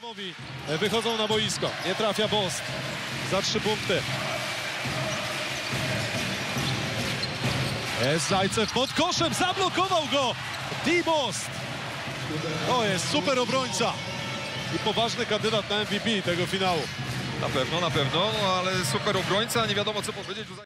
Wychodzą na boisko. Nie trafia Bost. Za 3 punkty. Jest Zajcew pod koszem. Zablokował go Bost. To jest super obrońca. I poważny kandydat na MVP tego finału. Na pewno, no, ale super obrońca, nie wiadomo co powiedzieć.